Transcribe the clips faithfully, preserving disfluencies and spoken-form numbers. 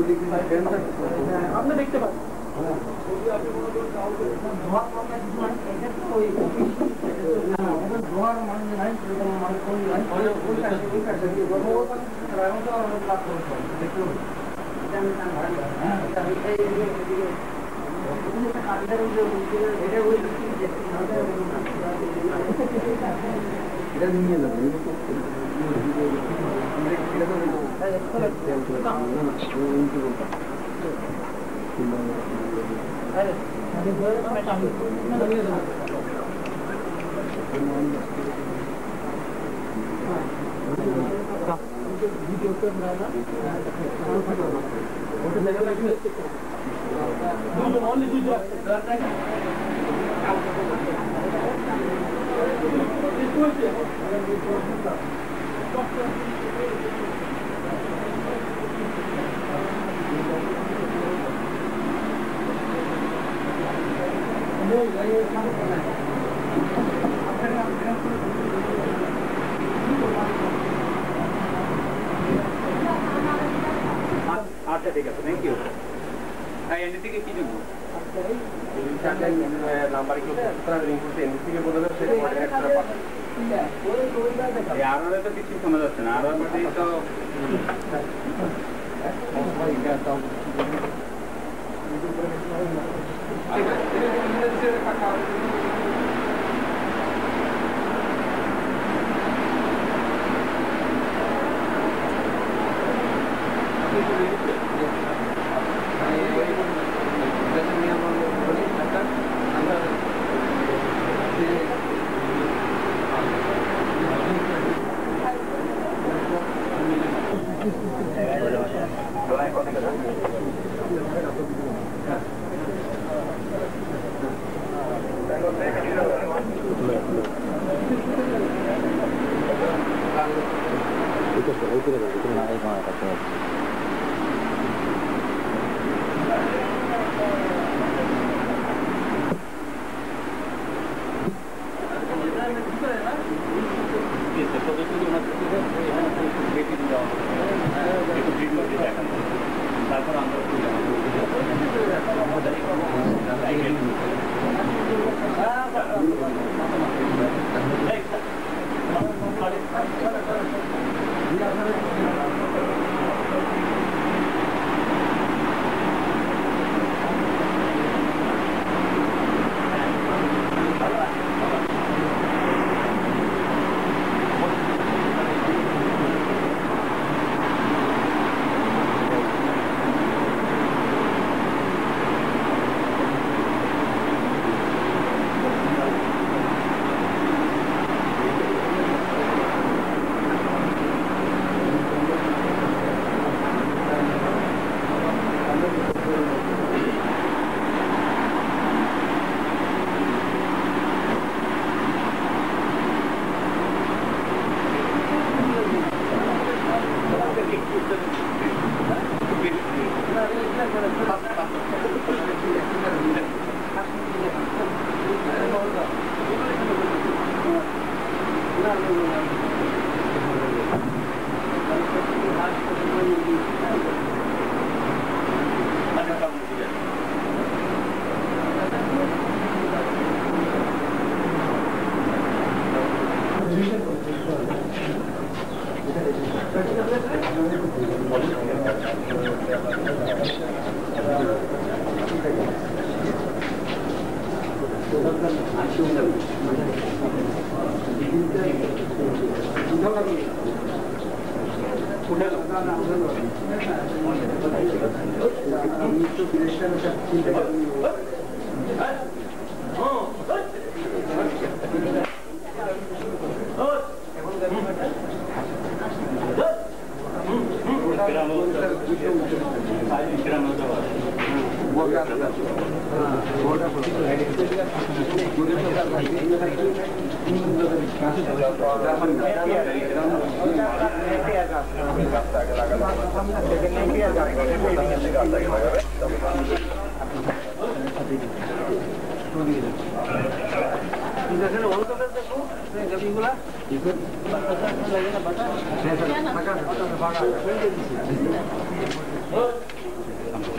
আপনি দেখতে পাবেন এটা নিয়ে যাবে আচ্ছা ঠিক আছে থ্যাংক ইউ হ্যাঁ এনডি থেকে কি জন্য নাম্বার কি এনডি থেকে বলে দেবে সেই এক্সট্রা পাঠাবে আর তো কিছু শোনা যাচ্ছে না আর মধ্যে তো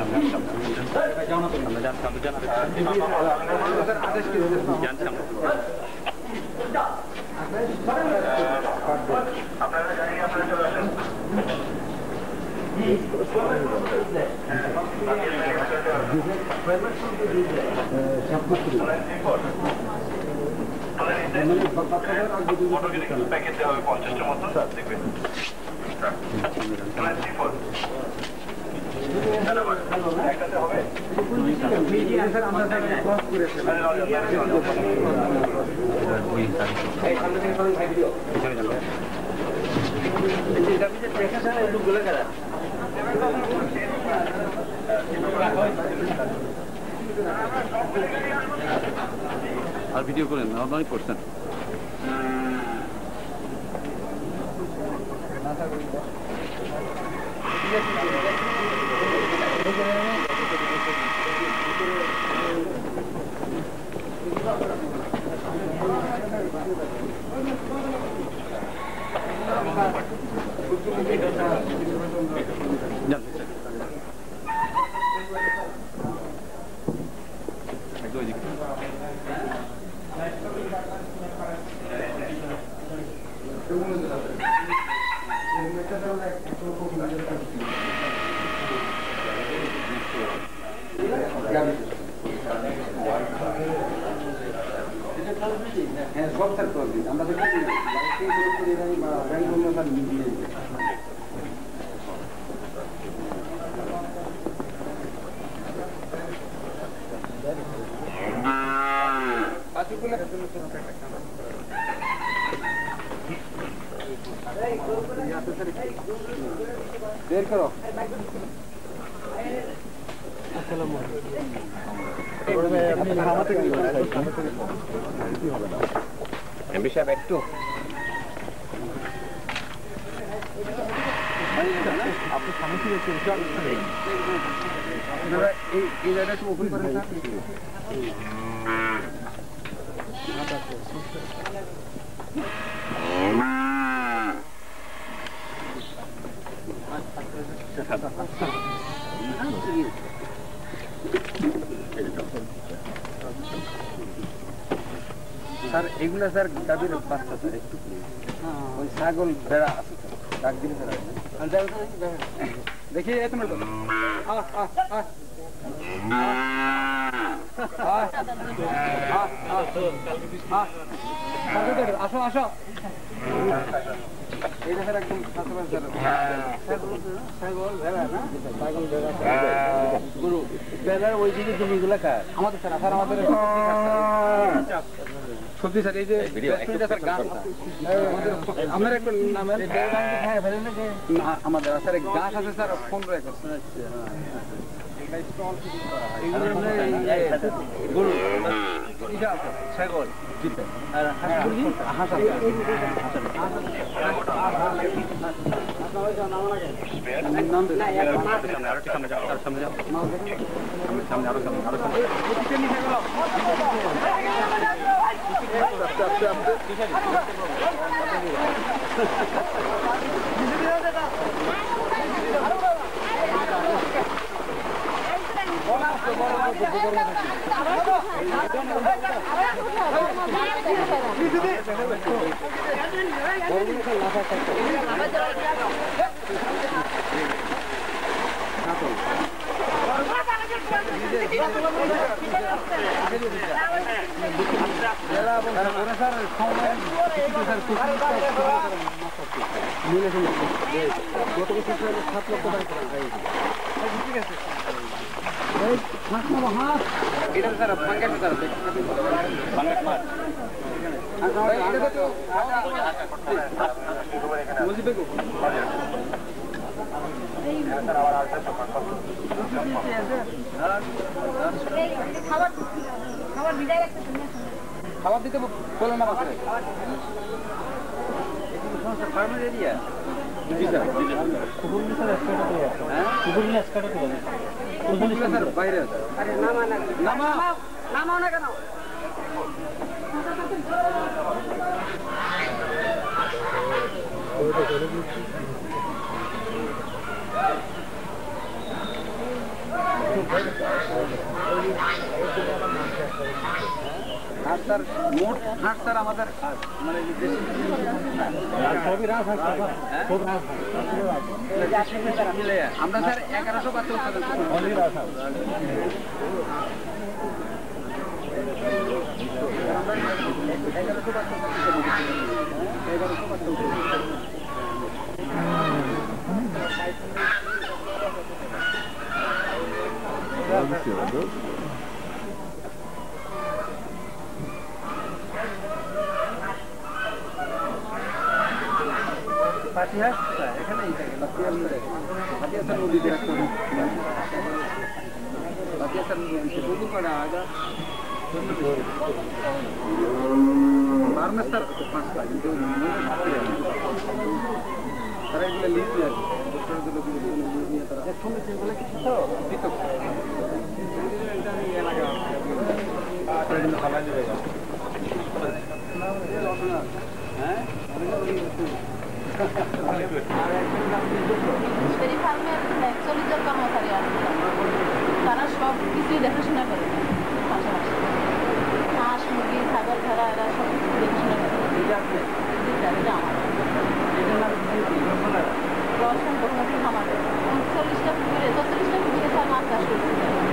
প্যাকেট দেওয়া হবে পঞ্চাশটার মতো দেখবেন একটাতে হবে আর ভিডিও করেন অনেক করছেন হ্যাঁ সব স্যার করবি আমরা তো বের করো এমবি সাহেব একটু আপনি সামনে থেকে এই এই জায়গাটা একটু ওপেন করেন স্যার এগুলা স্যার গাভীর বাচ্চা স্যার একটু ওই ছাগল ভেড়া আছে ডাক দিন দেখি তোমার আসো আসো এইটা স্যার একদম ছাগল ভেড়া না ছাগল ভেড়া গরু ভেড়ার ওই দিকে জমিগুলা খায় আমাদের স্যার স্যার আমাদের সত্যি স্যার এই যে স্যার গাছ আপনার একটু নামের আমাদের স্যার গাছ আছে স্যার পনেরো একর গরু এটা আছে ছাগল আর হাঁস আছে সামনে যাও সামনে যাও সামনে আরো সামনে আরো সামনে গত বছর সাত লক্ষ টাকা ঠিক আছে এটা স্যার পাঙ্গাস স্যার পাঙ্গাস মাছ এটা তো মুজিবে কো খাবার খাবার বিদায় রাখতে খাবার দিতে বলেন না বাসে ফার্মের এরিয়া কুকুর স্যার স্কাটাতে আছে হ্যাঁ কুকুর স্কাটাতে আছে কুকুর স্যার বাইরে আছে আরে নামা না নামা নামাও না কেন ওটা চলে গেছে হাট স্যার মোট হাট স্যার আমাদের মানে আমরা স্যার এগারোশো বাচ্চা উৎপাদন এগারোশো বাচ্চা এগারোশো বাচ্চা পাটিহাস এখানেই থাকে পাটিহাস নদীতে একটা পাটিহাস নদীতে নদী করা আগে বারমেস্টার পাঁচটা কিন্তু তারা এগুলো লিজ নেয় একসঙ্গে সেগুলো কিছু তো পৃথক হ্যাঁ তারা সব কিছুই দেখাশোনা করে পাশাপাশি হাঁস মুরগি ছাগল ভেড়া এরা সব কিছু দেখাশোনা করে রসন বহুমুখী খামার চল্লিশটা পুকুরে চল্লিশটা পুকুরে স্যার মাছ চাষ করতে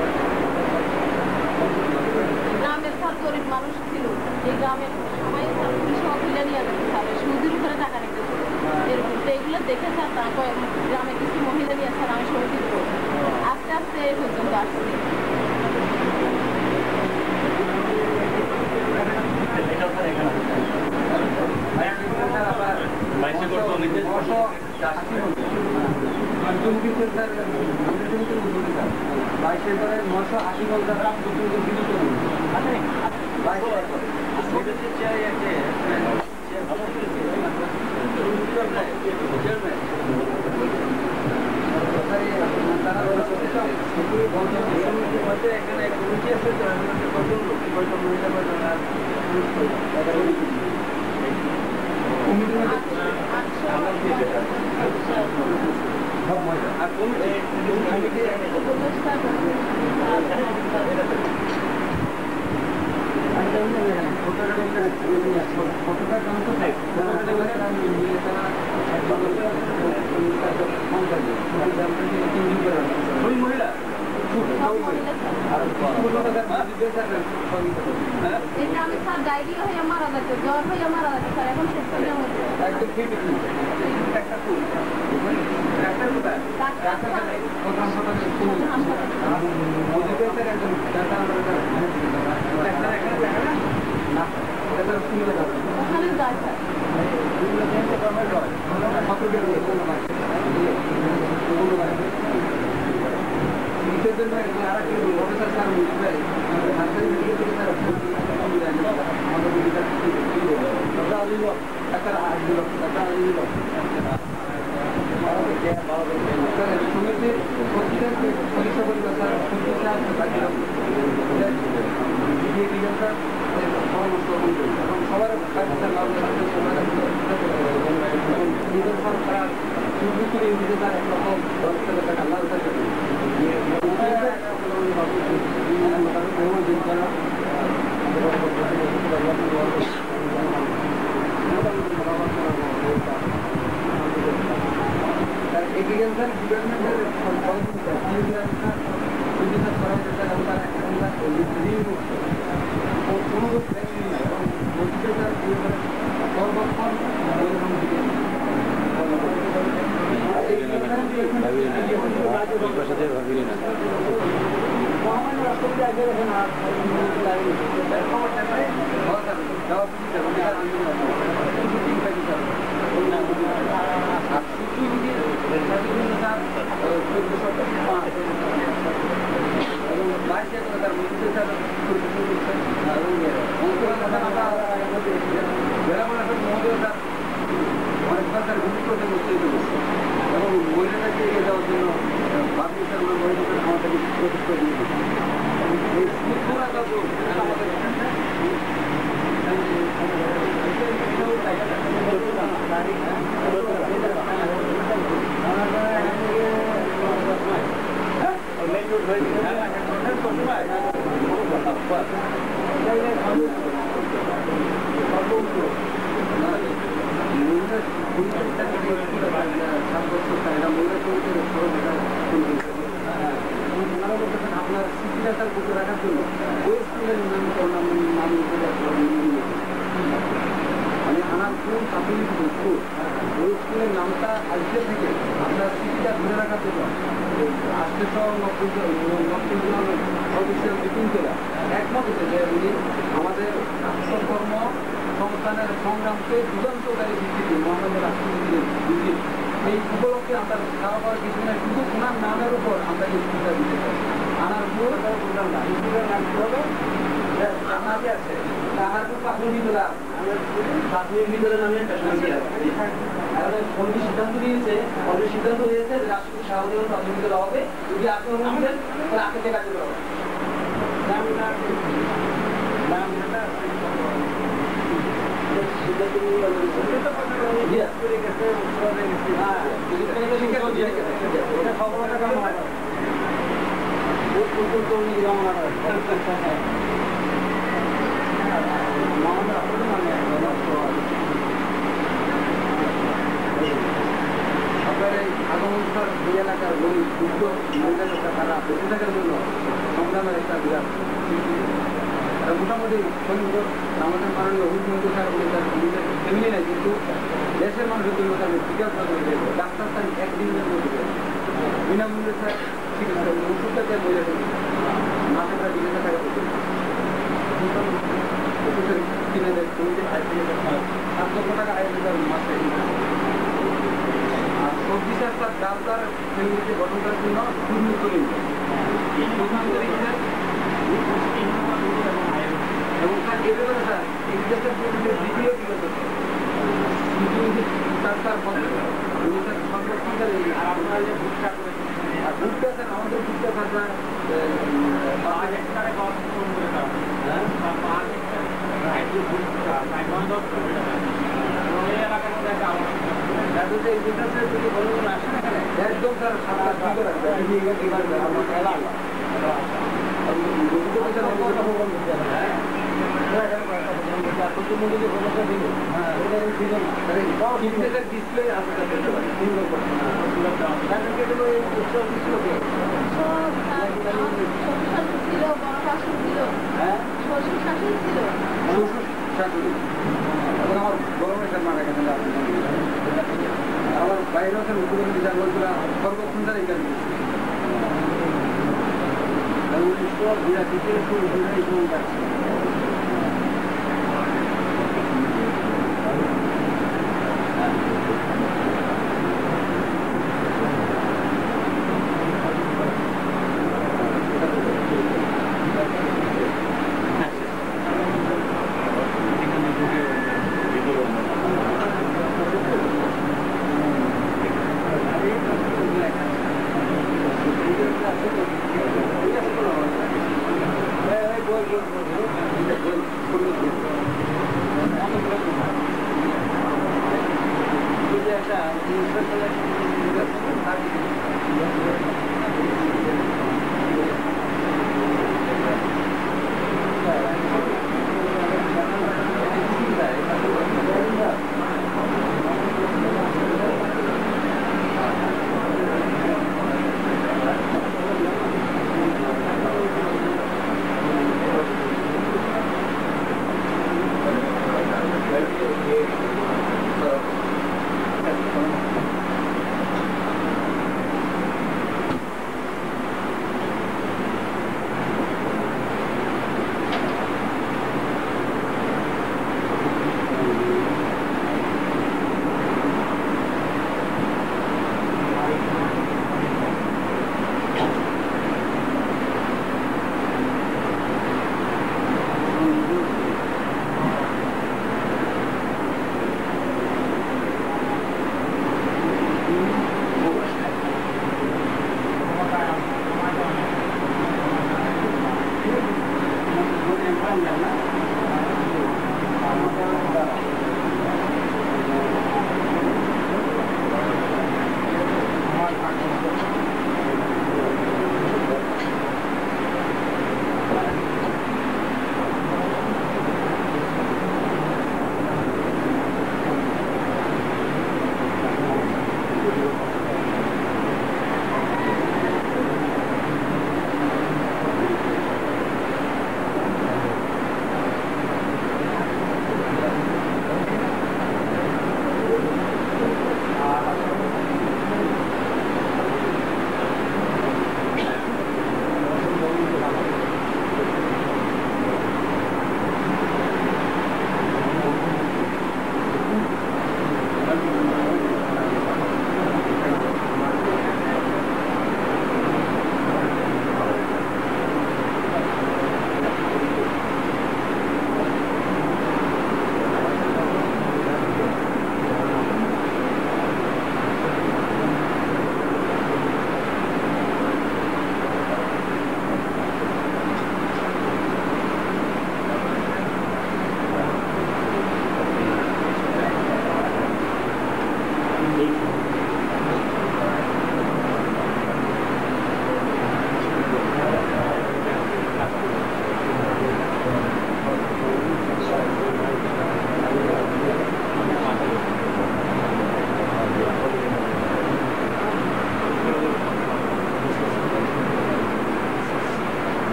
গ্রামের স্যার গরিব মানুষ ছিল এই গ্রামের সবাই স্যার পুলিশ তুলে নিয়ে যেত স্যার সুদের উপরে টাকা রেখে এরকম তো এগুলো দেখে স্যার তারপর গ্রামের কিছু মহিলা নিয়ে স্যার আমি সমিতি করবো আস্তে আস্তে এই পর্যন্ত আসছি বাইশের পরে নশো আশি ঘন্টা এখানে কমিটি আছে আর কমিটি মহিলা ডায়রিয়া হয়ে মারা যাচ্ছে জ্বর হয়ে মারা যাচ্ছে স্যার এখন সুস্থ ওখানে যায় Thank you. আপনার স্মৃতিরাটার বুকে রাখার জন্য ওই স্কুলের নাম মানে আনারপুর প্রাথমিক স্কুল ওই স্কুলের নামটা আজকে থেকে আপনার স্মৃতিটা ধরে রাখার জন্য আটশো নব্বই নব্বই জন অফিসিয়াল মিটিং করে একমত হচ্ছে যে উনি আমাদের রাষ্ট্রকর্ম সংস্থানের সংগ্রামকে যুগান্তকারী ভিত্তিতে মহানগর রাষ্ট্রপতির ভিত্তি এই উপলক্ষে আমরা খাওয়া পাওয়ার কিছু না শুধু ওনার নামের উপর আমরা এই স্কুলটা দিতে চাই আনারপুর বললাম না স্কুলের নাম কি হবে আমাকে আছে আনারপুর প্রাথমিক বিদ্যালয় প্রাথমিক বিদ্যালয়ের নামে একটা সমিতি আছে এখন কমিটি সিদ্ধান্ত নিয়েছে অলরেডি সিদ্ধান্ত হয়েছে যে রাষ্ট্রপতি শাহজাহান প্রাথমিক বিদ্যালয় হবে যদি আপনি অনুমতি দেন তাহলে আপনি থেকে কার্যকর হবে আপনার এই আগমনকার দুই এলাকার গরিব দুঃখ মহিলাদের তারা বেঁচে থাকার জন্য সংগ্রামের একটা বিরাট মোটামুটি সুন্দর আমাদের মাননীয় অভিমন্ত্রী স্যার বলে তার ফ্যামিলি নাই কিন্তু দেশের মানুষের জন্য তাদের চিকিৎসা করে ডাক্তার স্যার একদিনের মধ্যে বিনামূল্যে স্যার চিকিৎসা ওষুধটা দেয় বলে মাসে প্রায় বিশ হাজার টাকা করতে ওষুধের কিনে দেয় কমিটি সাত লক্ষ টাকা আয় দেয় মাসে আর সবজি স্যার তার ডাক্তার ফ্যামিলিকে গঠন করার জন্য দুর্নীতি করেন এবং স্যার এ ব্যাপারে স্যার এই দেশের দ্বিতীয় বিগত তার তার উনি স্যার সংরক্ষণকারী আর আপনারা যে ভুট্টা করেছেন আর ভুট্টা স্যার আমাদের ভুট্টা ভাষা পাঁচ হেক্টারে গঠন করে দেওয়া পাঁচ হেক্টার এই বিজনেসের যদি বলুন আসেন এখানে একদম স্যার সাত ডিসপ্লে ছিল বড় শাশুড় ছিল হ্যাঁ শ্বশুর শাশুড় ছিল শ্বশুর শাশুড়ি এখন আমার বড় মেয়ের মারা গেছেন আমার বাইরে আছেন মুখ্যমন্ত্রী জানগুলা সর্বক্ষণ তারা এখানে উনিশশো বিরাশি থেকে শুরু করে এই সময় যাচ্ছে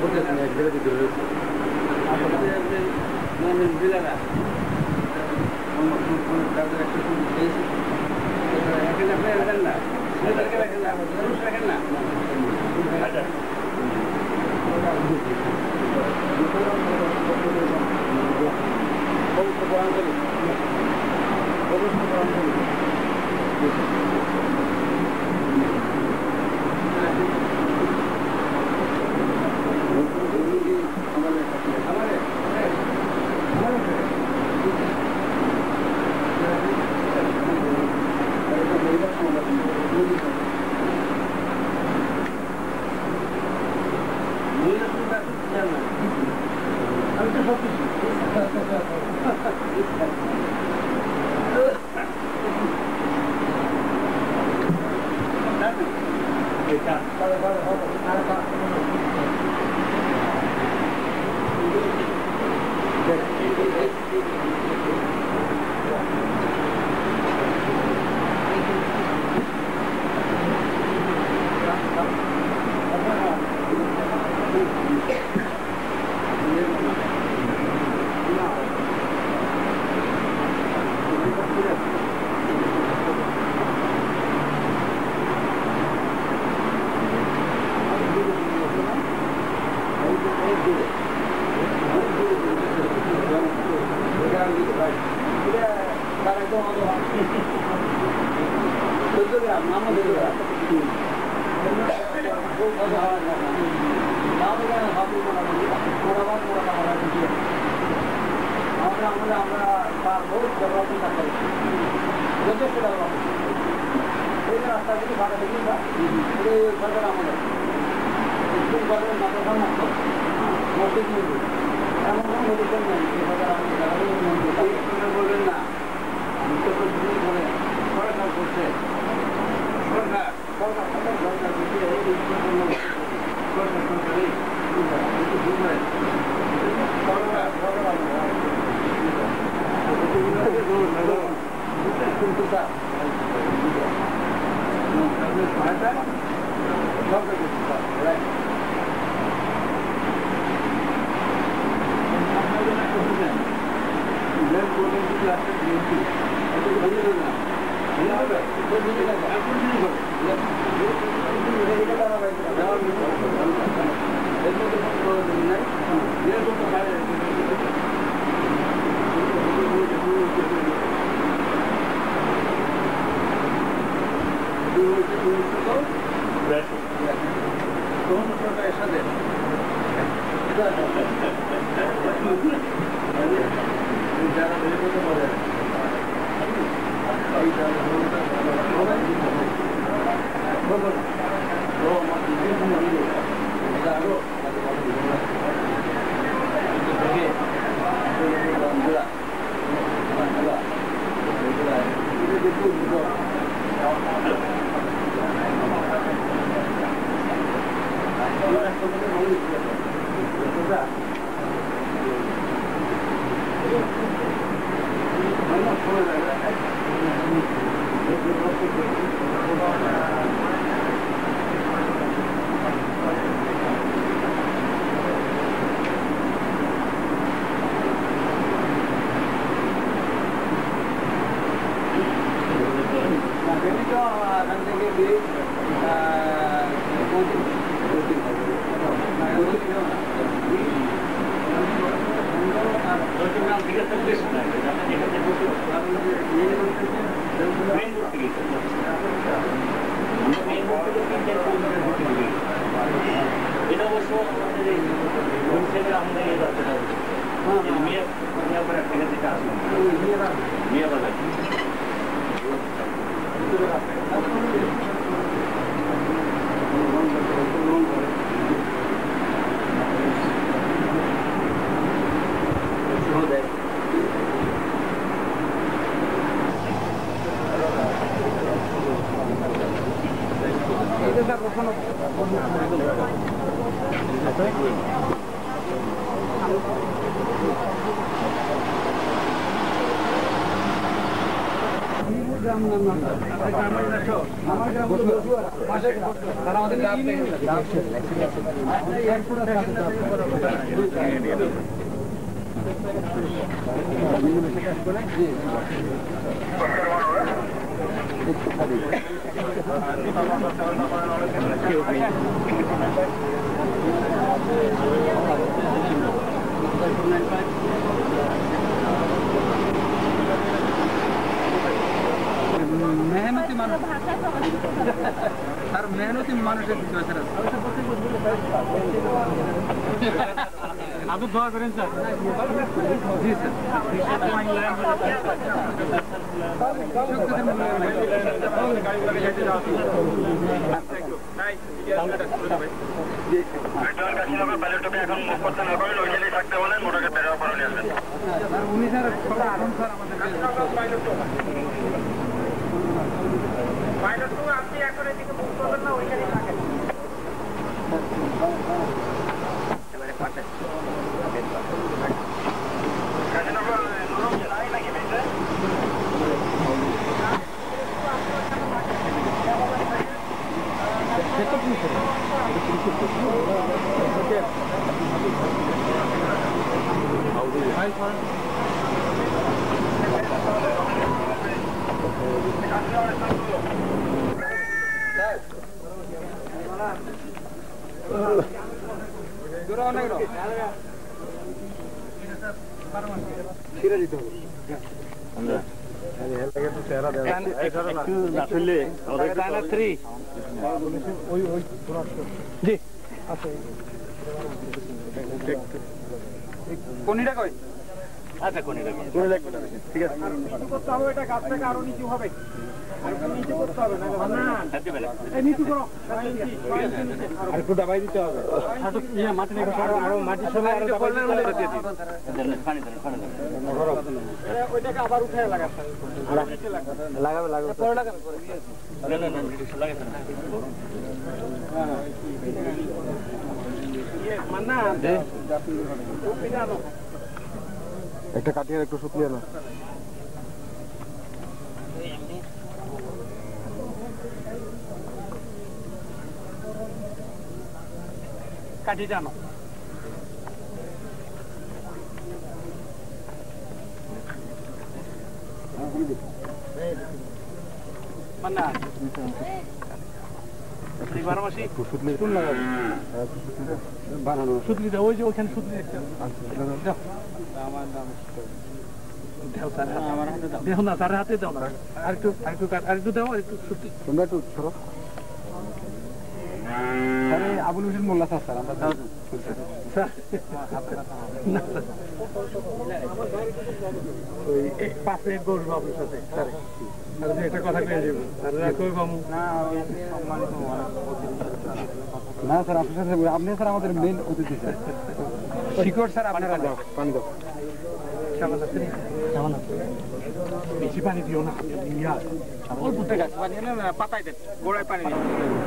করতেছেন এক জায়গায় দিতে রয়েছে জেলারা তাদের একটা সুযোগ পেয়েছি এখানে আপনি রাখেন না সেটাকে রাখেন না মানুষ রাখেন না অবশ্য করান করি অবশ্য করান করি আমি তো সব কিছু আমরা আমরা পারবো ডেভেলপমেন্ট করতে যথেষ্ট ডেভেলপমেন্ট এই রাস্তাগুলি ভাড়া দেখি বা সরকার আমাদের স্কুল কলেজ মাদ্রাসা মুক্ত মসজিদ মন্দির এমন কোনো মেডিকেল নেই যে সরকার আমাদের বলবেন না আমি তো বলে সরকার করছে সরকার সরকার সরকার সরকার সরকার সরকারি সরকার সরকার আমার গ্রাম পাশে তারা আমাদের মেহনতি মানুষ আর মেহনতি মানুষের আপনি দোয়া করেন স্যার জি স্যার এখন মুখ করতে না পারেন ওইখানেই থাকতে বলেন মোটাকে বেড়াও করে নিয়ে আসবেন উনি স্যার আমাদের আপনি এখন এদিকে মুখ করবেন না ওইখানেই থাকেন ছিঁড়ে দিতে হবে জি আচ্ছা কোনটা কই আচ্ছা কোনটা কোন লাগবে ঠিক আছে করতে হবে এটা গাছ থেকে আরো নিচু হবে আর নিচু করতে হবে না এই নিচু করো আর একটু দাবাই দিতে হবে ইয়া মাটি নিয়ে আরো মাটির সঙ্গে আরো দাবাই দিয়ে দিই পানি দেন পানি দেন ওইটাকে আবার উঠায় লাগাতে লাগাবে লাগাবে পরে লাগাবে না না না লাগাতে না হ্যাঁ ইয়ে মান্না দে একটা কাটিয়ে একটু শুকিয়ে না কাটি জানো মান্না বারোমাসি সুতলি কোন লাগাবো বানানো সুতলিটা ওই যে ওখানে সুতলি আমার নাম দেখো না তার হাতে দাও না আর একটু আরেকটু আরেকটু দাও আরেকটু সুতলি তোমরা একটু ধরো আরে আবুল হোসেন মোল্লা স্যার স্যার আমরা স্যার ওই এক পাশে বসবো আপনার সাথে স্যার আর একটা কথা কয়ে যাবো আর রাখো বাবু না সম্মানিত না স্যার আপনার সাথে আপনি স্যার আমাদের মেইন অতিথি স্যার শিকড় স্যার আপনারা যাও পানি দাও বেশি পানি দিও না অল্প গাছ পানি না পাতায় দেন গোড়ায় পানি দিন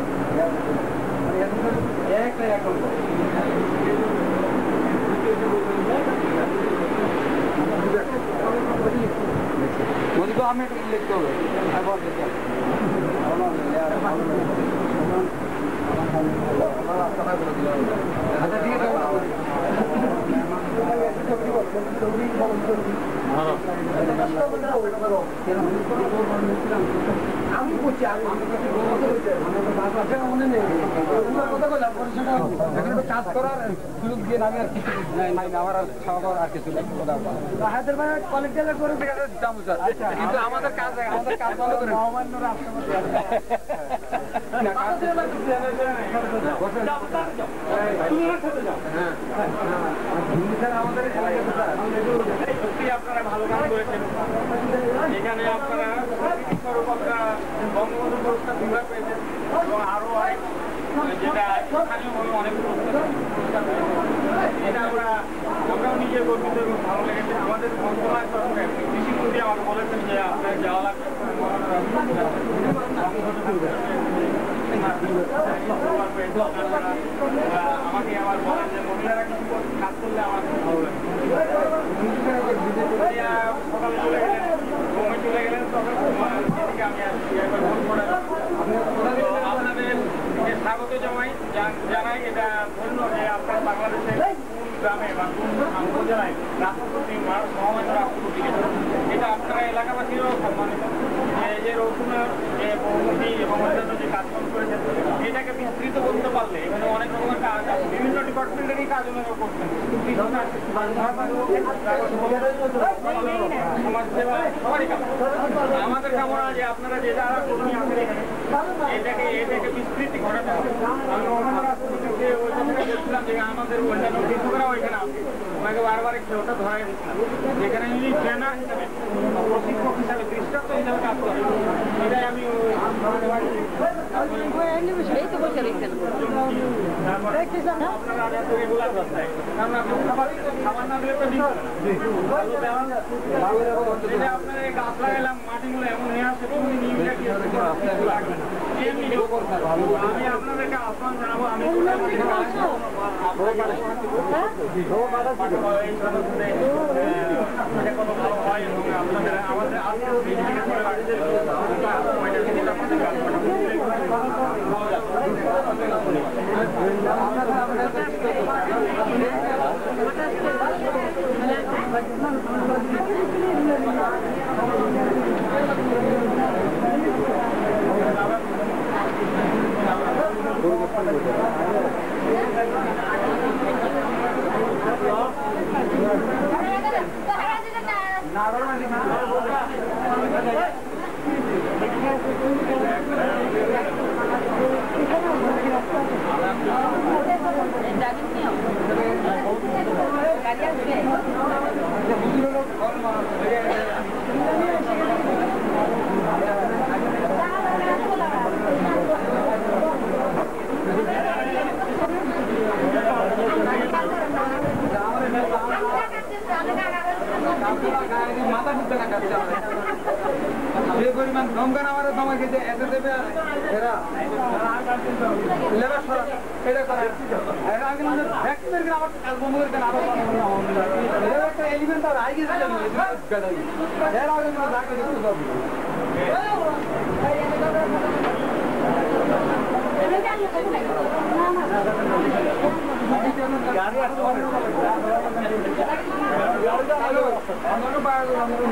তো আমি লিখতে হবে আচ্ছা ঠিক আছে আমি বলছি মনে নেই কাজ করার সুযোগ দিয়ে আমি আর কিছু আমার আর খাওয়া আর কিছু কিন্তু আমাদের কাজ আমাদের কাজ ভালো করে আমাদের সত্যি আপনারা ভালো কাজ করেছেন এখানে আপনারা বঙ্গবন্ধু পুরস্কার দুবার পেয়েছেন এবং আরো যেটা স্থানীয়ভাবে অনেক পুরস্কার এটা আমরা আমরাও নিজে গর্বিত এবং ভালো লেগেছে আমাদের মন্ত্রণালয় সরকার কৃষিমন্ত্রী আমাকে বলেছেন যে আপনার যাওয়া লাগবে আমাকে আবার বলেন যে মহিলারা কিছু কাজ করলে আমার ভালো লাগে সকালে চলে গেলেন ঘুমে চলে গেলেন তবে বাংলাদেশের কোন গ্রামে বা কোন উপজেলায় রাষ্ট্রপতি মহামান্য রাষ্ট্রপতি এটা আপনারা এলাকাবাসীরও সম্মানিত যে রসুনের যে বহুমুখী এবং অন্যান্য যে কাজকর্ম করেছেন এটাকে বিস্তৃত করতে পারলে এখানে অনেক রকমের কাজ আছে বিভিন্ন ডিপার্টমেন্টেরই কাজ ওনারা করছেন সমাজ সেবা সবারই কাজ আমাদের কামনা যে আপনারা যে যারা কর্মী আছেন এখানে এটাকে এটাকে বিস্তৃতি ঘটাতে হবে আমি মহামান্য রাষ্ট্রপতিকে ওই কথাটা বলছিলাম যে আমাদের অন্যান্য শিক্ষকরা ওইখানে আছে ওনাকে বারবার ওটা ধরাই দিচ্ছিলাম যেখানে উনি ট্রেনার হিসাবে প্রশিক্ষক হিসাবে দৃষ্টান্ত হিসাবে কাজ করেন এটাই আমি আপনারা রেগুলার রাস্তায় কারণ আপনি খাবার খাবার না দিলে তো দিন আপনার গাছ লাগাইলাম মাটিগুলো এমন হয়ে আসে আমি আপনাদেরকে আহ্বান জানাবো আমি কত ভালো হয় এবং আপনাদের আমাদের মাথা ঢুকতে না কাটছে যে পরিমাণ ধমকান আমার সময় খেতে এসে দেবে এরা লেবার সরা এটা করা এরা আগে মানে ভ্যাকসিনের কিনা আমার বন্ধুদের কেন আরো এরা একটা এলিমেন্ট আর আগে যেটা নিয়ে এরা আগে মানে যাকে দেখতে পাবো গাড়ি আসতে পারে আমারও বাইরে আমারও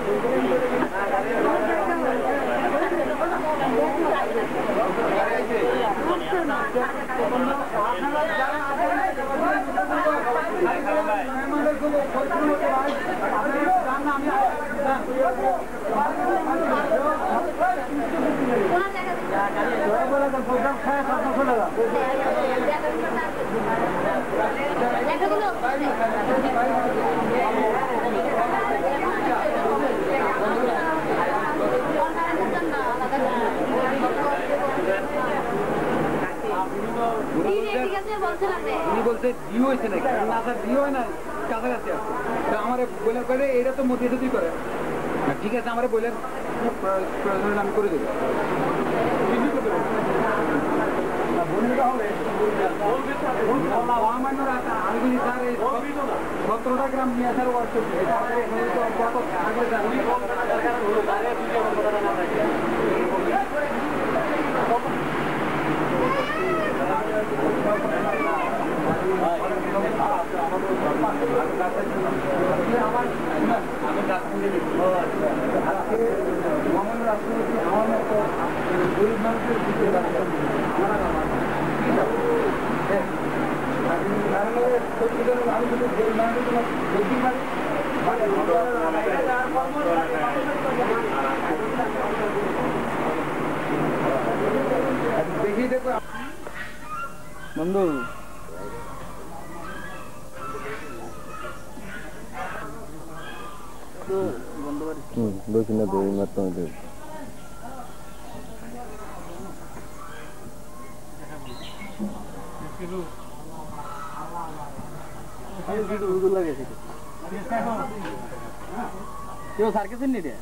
Gracias. উনি বলছে বিয়ে হয়েছে নাকি না স্যার বিয়ে হয় না কাছাকাছি আছে আমার বলে করে এটা তো মধ্যে যদি করে ঠিক আছে আমার বললেন প্রয়োজন আমি করে দেবো আমি বলি স্যার এই সতেরোটা গ্রাম নিয়ে আসার ওয়ার্ক করছি কত আগে আমার রাষ্ট্রপতি আমার মতো গরিব মানুষের দিকে আমি যদি গরিব মানুষের বেশি দেখি দেখো বন্ধু বলছি না তো এই মাত্র কেউ সার্কে চিনি রে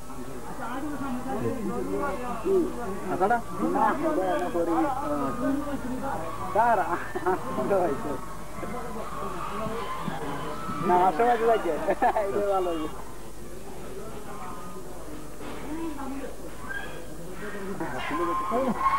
না আশেপাশে যাইছে ভালো হয়েছে